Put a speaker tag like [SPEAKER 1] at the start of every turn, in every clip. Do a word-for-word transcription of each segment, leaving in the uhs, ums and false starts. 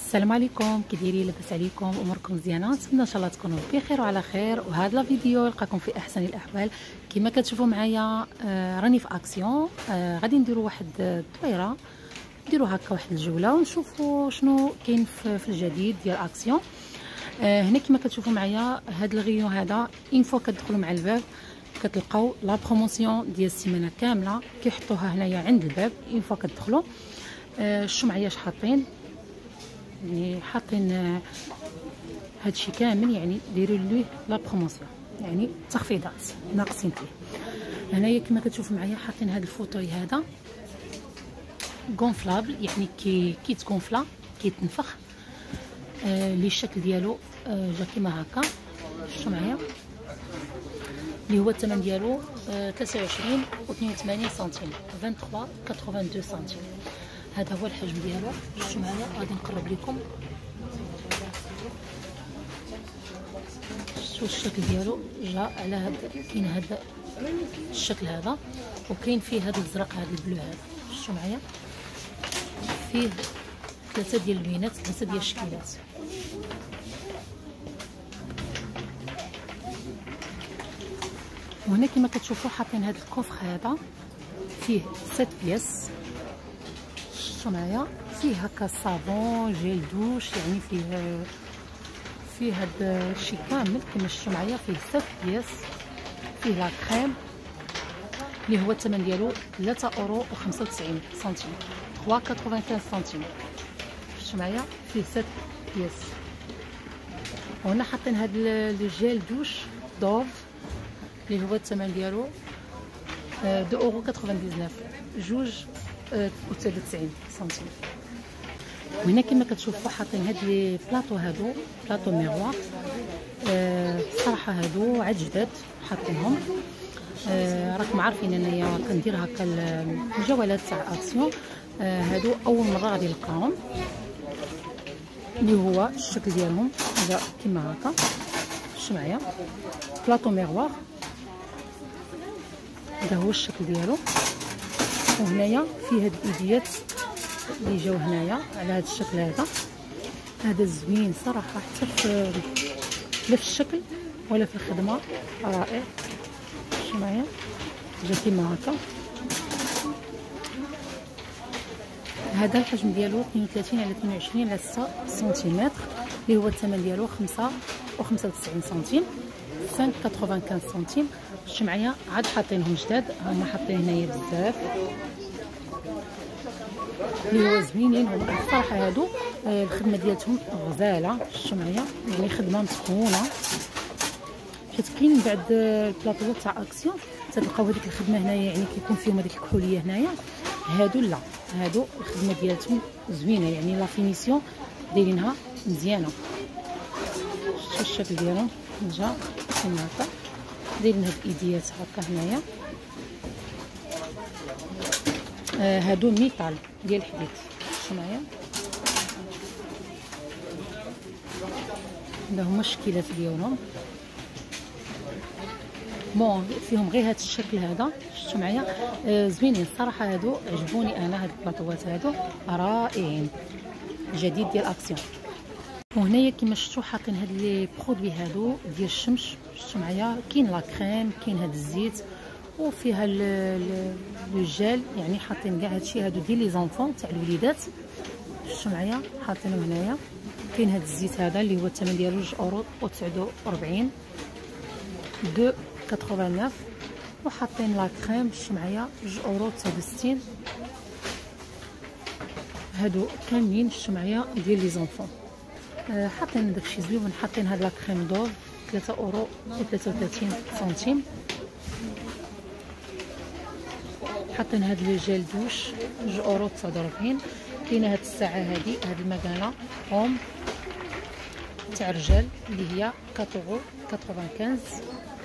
[SPEAKER 1] السلام عليكم، كي دايرين؟ لاباس عليكم؟ اموركم مزيانه؟ نتمنى ان شاء الله تكونوا بخير وعلى خير. وهذا الفيديو يلقاكم في احسن الاحوال. كما كتشوفوا معايا آه راني في اكسيون، آه غادي نديروا واحد الطويره، نديروا هكا واحد الجوله ونشوفوا شنو كاين في الجديد ديال اكسيون. آه هنا كما كتشوفوا معايا هذا الغيون هذا، اين فوا كتدخلوا مع الباب كتلقاو لا بروموسيون ديال السيمانه كامله كيحطوها هنايا عند الباب. اين فوا كتدخلوا آه شو معايا اش حاطين، يعني حاطين هادشي كامل، يعني دايروا ليه لا بروموسيون، يعني تخفيضات ناقصين فيه. هنايا كما كتشوفوا معايا حاطين هذا الفوطوي هذا غونفلابل، يعني كي كيتغونفلا كيتنفخ، آه لي الشكل ديالو آه جا كيما هكا. شفتوا معايا اللي هو الثمن ديالو آه ثلاثة وعشرين و اثنين وثمانين سنتيم، ثلاثة وعشرين و اثنين وثمانين سنتيم. هذا هو الحجم ديالو. شفتوا معايا غادي نقرب لكم، شفتوا الشكل ديالو جا على هذا. كاين هذا الشكل هذا، وكاين فيه هذا الازرق هذا البلو هذا. شفتوا معايا فيه ثلاثه ديال اللوينات، ثلاثه ديال الشكيلات. وهنا كما كتشوفوا حاطين هذا الكوفر هذا فيه ست بياس. شفتوا معايا فيه هكا صابون جيل دوش، يعني فيه فيه هذا الشيء كامل كما شفتوا معايا. فيه ست بياس، فيه لا كريم اللي هو الثمن ديالو ثلاثة اورو وخمسة وتسعين سنتيم، ثلاثة وثمانين سنتيم. شفتوا معايا فيه ست بياس. وهنا حاطين هذا الجيل دوش دوف اللي هو الثمن ديالو اثنين اورو تسعة وتسعين، جوج وثلاثة وتسعين سنتيم. وهنا كما كتشوفوا حاطين هاد لي بلاطو، هادو بلاطو ميغوار. آه صراحه هادو عاد جداد حاطينهم. آه راكم عارفين انايا كندير هكا الجولات تاع اكسيون. آه هادو اول مره غادي نلقاهم، اللي هو الشكل ديالهم هذا كما هكا. شفتوا معايا بلاطو ميغوار، هذا هو الشكل ديالو. وهنايا فيه هاد الايديات اللي جاو هنايا على هذا الشكل هذا. هذا زوين صراحه، حتى في لا في الشكل ولا في الخدمه رائع. شفتوا معايا جا كيما هكا. هذا الحجم ديالو اثنين وثلاثين على اثنين وعشرين على ستة سنتيمتر، اللي هو الثمن ديالو خمسة وخمسة وتسعين سنتيم، خمسة وثمانين سنتيم. شفتوا معايا عاد حاطينهم جداد، هما حاطين هنايا بزاف اللي هو زوينين. هما الصراحه هادو آه الخدمه ديالتهم غزاله. شفتوا معايا يعني خدمه مسكونه، حيت كاين بعد البلاطوات تاع اكسيون تلقاو هذيك الخدمه هنايا، يعني كيكون فيهم هذيك الكحوليه هنايا. هادو لا، هادو الخدمه ديالتهم زوينه، يعني لا فينيسيون دايرينها مزيانه. شفتوا الشكل ديالهم جا كيما هكا، دايرين هاد الايديات هكا هنايا. آه هادو ميطال ديال الحديد. شفتوا معايا هذا هما الشكيلات ديالهم. بون فيهم غير هاد الشكل هذا. شفتوا معايا آه زوينين الصراحه، هادو عجبوني انا. هاد البلاطوات هادو رائعين، جديد ديال اكسيون. وهنايا كما شفتوا حاطين هاد لي برودوي هادو ديال الشمس. شفتوا معايا كاين لا كريم، كاين هاد الزيت، وفيها لو جيل، يعني حاطين كاع هادشي. هادو ديال لي زونفون تاع الوليدات. شفتوا معايا حاطينهم هنايا. كاين هاد الزيت هذا اللي هو الثمن ديالو جوج اورو وتسعة وأربعين، اثنين وثمانين. وحاطين لا كريم شفتوا معايا جوج اورو تسعة وستين. هادو كاملين شفتوا معايا ديال لي زونفون. آه حاطين داكشي زوين. حاطين هاد لا كريم دوف ثلاثة اورو وثلاثة وثلاثين سنتيم. حاطين هاد لو جيل دوش جوج اورو تسعة وأربعين. كاينه هاد الساعه هادي، هاد المكانه هوم تاع الرجال اللي هي أربعة اورو خمسة وثمانين.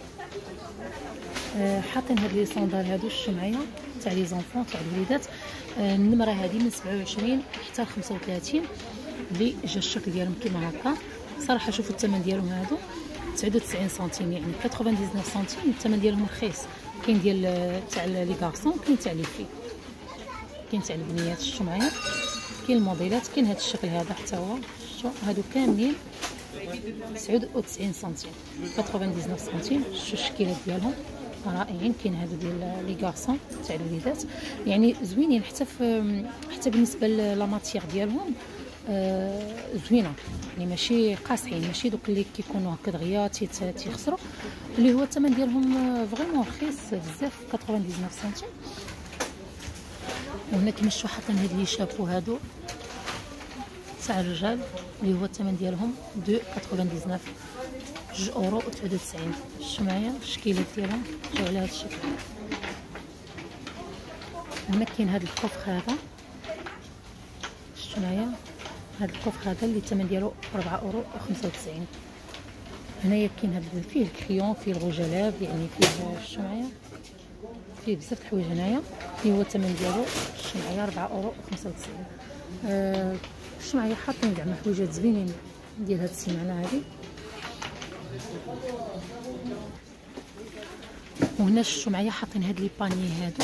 [SPEAKER 1] آه حاطين هاد لي صوندال هادو شفتوا معايا تاع لي زونفون تاع الوليدات. آه النمره هادي من سبعة وعشرين حتى خمسة وثلاثين، اللي جا الشكل ديالهم كيما هكا. صراحه شوفوا الثمن ديالهم هادو تسعة وتسعين سنتيم، يعني تسعة وتسعين سنتيم. الثمن ديالهم رخيص. كاين ديال تاع لي كارسون، كاين تاع لي في، كاين تاع البنيات. شفتوا معايا كاين الموديلات، كاين هذا الشكل هذا حتى هو، شو هادو كاملين تسعة وتسعين سنتيم تسعة وتسعين سنتيم. شو الشكيلات ديالهم رائعين. كاين هادو ديال لي غارسون تاع الوليدات، يعني زوينين حتى في حتى بالنسبه لا ماتيغ ديالهم آه زوينه، يعني ماشي قاصحين، ماشي دوك اللي كيكونوا هكا دغيا تيخسروا، اللي هو الثمن ديالهم فريمون رخيص بزاف تسعة وتسعين سنتيم. وهنا كما شفتوا حاطين هاد لي شابو هادو تاع الرجال اللي هو الثمن ديالهم دو تسعة وتسعين جوج اورو و تسعة وتسعين. شفتوا معايا الشكيلات ديالهم جاو على هاد الشكل. هنا كاين هاد الكوفر هذا، شفتوا معايا هاد الكوفر هذا اللي الثمن ديالو أربعة اورو و خمسة وتسعين. هنايا كاين هاد فيه الكريون، فيه الغوجلاب، يعني فيه شفتوا معايا فيه بزاف د الحوايج. هنايا اللي هو الثمن ديالو شفتوا معايا أربعة اورو و خمسة وتسعين. أه شفتوا معايا حاطين كاع حوايجات زوينين ديال هاد السيمانه هادي. وهنا شفتوا معايا حاطين هاد لي باني هادو،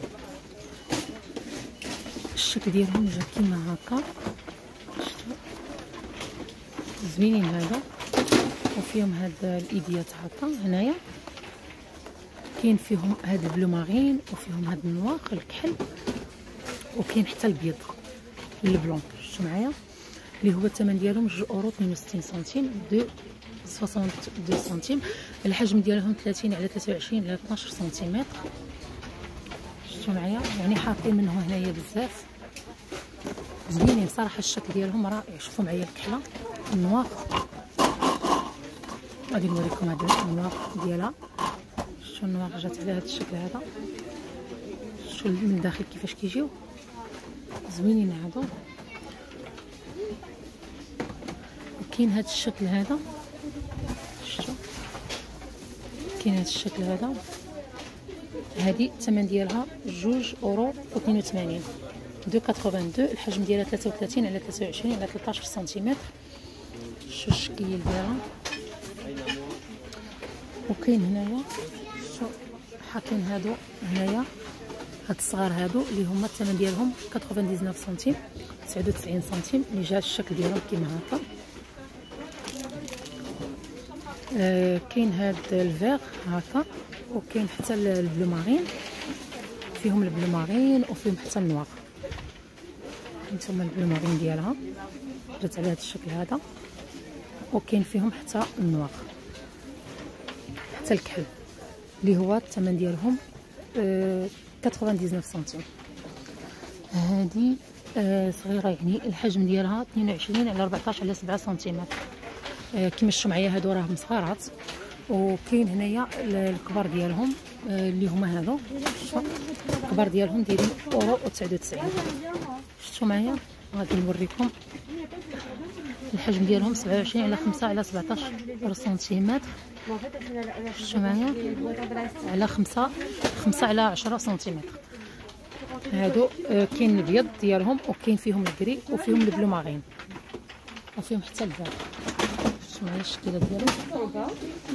[SPEAKER 1] الشكل ديالهم جا كيما هكا، شفتوا زوينين هذا، وفيهم هاد الايديات هكا. هنايا كاين فيهم هاد البلو مارين، وفيهم هاد النواغ الكحل، وكاين حتى البيض البلون. شفتوا معايا اللي هو الثمن ديالهم جوج اورو اثنين وستين سنتيم دو اثنين وستين سنتيم. الحجم ديالهم ثلاثين على ثلاثة وعشرين على اثناش سنتيمتر. شفتوا معايا يعني حاطين منه هنايا بزاف زوينين صراحه، الشكل ديالهم رائع. شوفوا معايا الكحله النواغ، غادي نوريكم هاد النواغ ديالها. شفتوا النواغ جات على هذا الشكل هذا، شفتوا من الداخل كيفاش كيجيو زوينين هادو. كاين هذا الشكل هذا، شفتوا كاين هذا الشكل هذا، هذه الثمن ديالها جوج اورو واثنين وثمانين دو ثمانية وثمانين. الحجم ديالها ثلاثة وثلاثين على ثلاثة وعشرين على ثلاثة عشر سنتيمتر. شوفوا الشكل ديالها. وكاين هنايا شو حاطين هادو هنايا هاد الصغار هادو اللي هما الثمن ديالهم تسعة وتسعين سنتيم تسعة وتسعين سنتيم، اللي جا الشكل ديالهم كيما هكا. آه كاين هاد الفيغ هكا، وكاين حتى البلو مارين، فيهم البلو مارين وفيهم حتى النواغ. هانتوما البلو مارين ديالها جات على هاد الشكل هذا، وكاين فيهم حتى النواغ حتى الكحل اللي هو الثمن ديالهم آه تسعة وتسعين سنتيم. هذه آه صغيره، يعني الحجم ديالها اثنين وعشرين على أربعطاش على سبعة سنتيمتر. آه كما شفتوا معايا هادو راهم صغارات. وكاين هنايا الكبار ديالهم آه اللي هما هادو، شفتوا الكبار ديالهم دايرين اورو و تسعة وتسعين. شفتوا معايا غادي نوريكم الحجم ديالهم سبعة وعشرين على خمسة على سبعطاش سنتيمتر. شفتوا معايا على خمسة خمسة على عشرة سنتيمتر. هادو آه كاين البيض ديالهم، وكاين فيهم الكري، وفيهم البلو مارين، وفيهم حتى البيض. شفتوا معايا الشكيله ديالهم.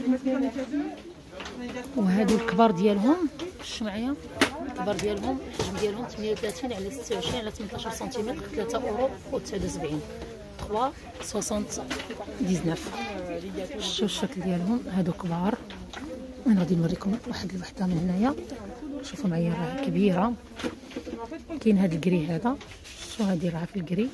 [SPEAKER 1] وهادو الكبار ديالهم، شفتوا معايا الكبار ديالهم الحجم ديالهم ثمانية وثلاثين على ستة وعشرين على ثمنطاش سنتيمتر ثلاثة اورو و تسعة وسبعين ثلاثة تسعة وستين. شفتوا الشكل ديالهم هادو كبار. انا غادي نوريكم واحد الوحده من هنايا، شوفوا معايا راه كبيره. كاين هاد الكري هذا، شفتوا هادي راه في الكري،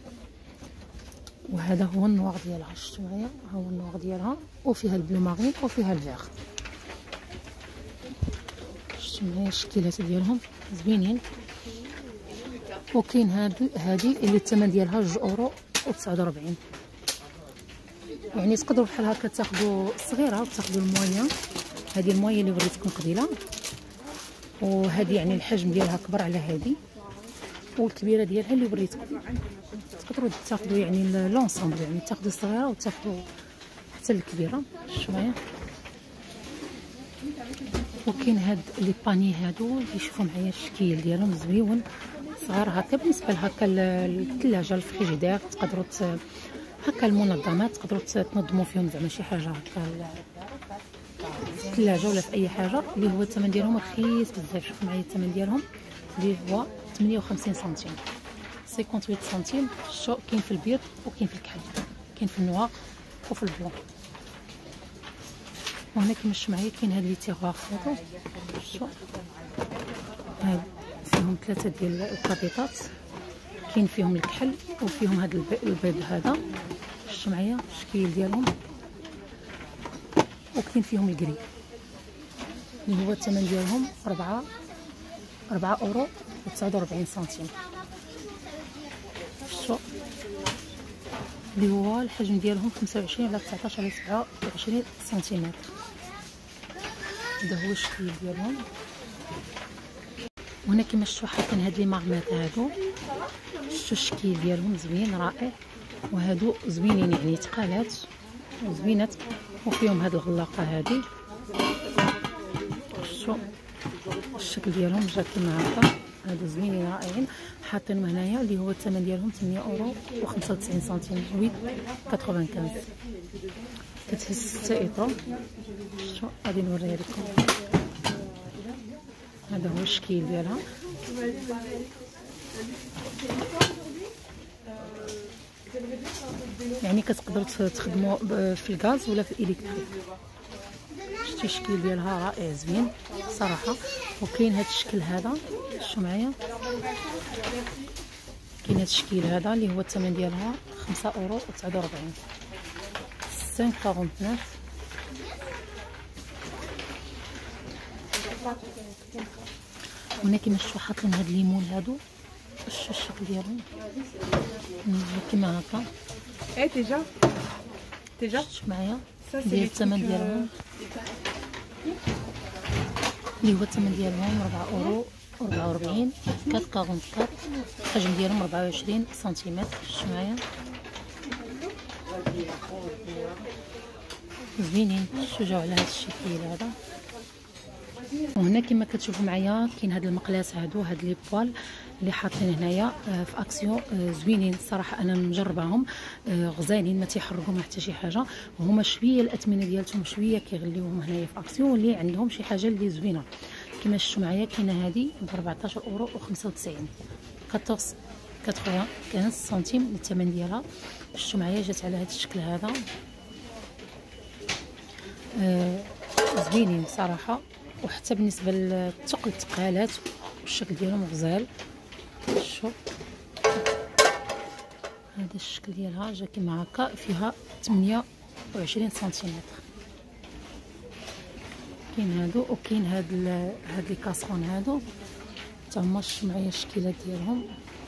[SPEAKER 1] وهذا هو النواغ ديالها. شفتوا معايا ها هو النواغ ديالها، وفيها البلو مارين وفيها الفيغ. شفتوا معايا الشكيلات ديالهم زوينين. وكاين هادي هادي اللي الثمن ديالها جوج اورو و تسعة وأربعين. يعني تقدروا بحال هكا تاخذوا الصغيره وتاخذوا المويه. هذه المويه اللي وريتكم قبيله، وهذه يعني الحجم ديالها كبر على هذه، والكبيره ديالها اللي وريتكم. تقدروا تاخذوا يعني لونسومبل، يعني تاخذوا الصغيره وتاخذوا حتى الكبيره. شوفوا معايا. وكاين هاد لي باني هادو اللي شوفوا معايا الشكل ديالهم زويون صغار هكا. بالنسبه لهكا الثلاجه الفريجيدير تقدروا هكا المنظمات تقدروا تنظموا فيهم زعما شي حاجه هكا في الثلاجه ولا في اي حاجه، اللي هو الثمن ديالهم رخيص بزاف. شوفوا معايا الثمن ديالهم اللي هو ثمانية وخمسين سنتيم ثمانية وخمسين سنتيم. شو كاين في البيض وكاين في الكحل، كاين في النوار وفي البلون. وهنا كيما شفتوا معايا كاين هاد لي تيغواغ هادو، شو هاد فيهم ثلاثه ديال الكابيطات، كاين فيهم الكحل وفيهم هاد البيض هذا، شفتوا معايا الشكل ديالهم، وكاين فيهم الكري اللي هو الثمن ديالهم ربعة ربعة اورو وتسعة وربعين سنتيم. شو اللي هو الحجم ديالهم خمسة وعشرين على تسعطاش على سبعة وعشرين سنتيمتر. هذا هو الشكل ديالهم. وهنا كما شفتوا حاطين هاد لي ماغمات هادو، شفتوا الشكل ديالهم زوين رائع، وهادو زوينين يعني تقالات وزوينات، وفيهم هاد الغلاقه هادي. شفتوا الشكل ديالهم جا كيما هكا، هادو زوينين رائعين. حاطينهم هنايا اللي هو الثمن ديالهم ثمانية اورو وخمسة وتسعين سنتيم، ثمانية خمسة كتهز ستة ايطرو. شو غادي نوريها لكم، هذا هو الشكل ديالها. يعني كتقدروا تخدموا في الغاز ولا في الالكتريك. شتي الشكل ديالها رائع زوين صراحه. وكاين هذا الشكل هذا، شو معايا كاين هذا الشكل هذا اللي هو الثمن ديالها خمسة اورو وتسعة وربعين، خمسة وأربعين. هنا كيما شفتوا حاطين هاد الليمون هادو، شو الشكل ديالهم كيما هكا.
[SPEAKER 2] اي ديجا ديجا
[SPEAKER 1] شوف معايا ديال الثمن ديالهم اللي هو الثمن ديالهم ربعة اورو أربعة وأربعين، أربعة أربعة أربعة. الحجم ديالهم أربعة وعشرين سنتيمتر. شوف معايا زوينين، شو جاو على هذا الشكل هذا. وهنا كما كتشوفوا معايا كاين هاد المقلاس هادو، هاد لي بوال اللي حاطين هنايا في اكسيون زوينين صراحه. انا مجرباهم غزالين، ما تيحرقوا ما حتى شي حاجه، وهما شويه الاثمنه ديالتهم شويه كيغليوهم هنايا في اكسيون، اللي عندهم شي حاجه اللي زوينه. كما شفتوا معايا كاينه هذه ب أربعطاش اورو وخمسة وتسعين، أربعطاش خمسة سنتيم الثمن ديالها. شفتوا معايا جات على هذا الشكل هذا، آه زوينين صراحه. وحتى بالنسبه للثقل الثقالات والشكل ديالهم غزال. شوف هذا الشكل ديالها جا كيما هكا، فيها ثمانية وعشرين سنتيمتر. كاين هادو وكاين هاد هاد لي كاسرون هادو حتى هما. شوف معايا الشكيلات ديالهم،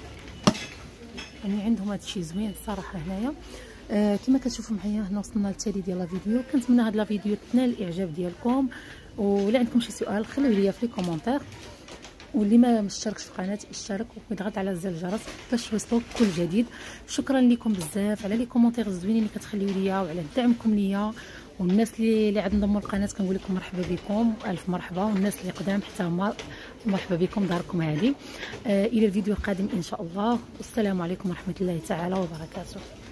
[SPEAKER 1] يعني عندهم هادشي زوين صراحه هنايا. آه كما كتشوفوا معايا هنا وصلنا للتالي ديال لا فيديو. كنتمنى هاد لا فيديو تنال الاعجاب ديالكم، ولا عندكم شي سؤال خليوه ليا في لي كومونتير، واللي ما مشتركش في القناه يشترك ويضغط على زر الجرس باش يوصلوا كل جديد. شكرا لكم بزاف على لي كومونتير الزوينين اللي كتخليو ليا وعلى دعمكم ليا. والناس اللي اللي عاد انضموا للقناه كنقول لكم مرحبا بكم الف مرحبا، والناس اللي قدام حتى هما مرحبا بكم داركم هذه. آه الى الفيديو القادم ان شاء الله، والسلام عليكم ورحمه الله تعالى وبركاته.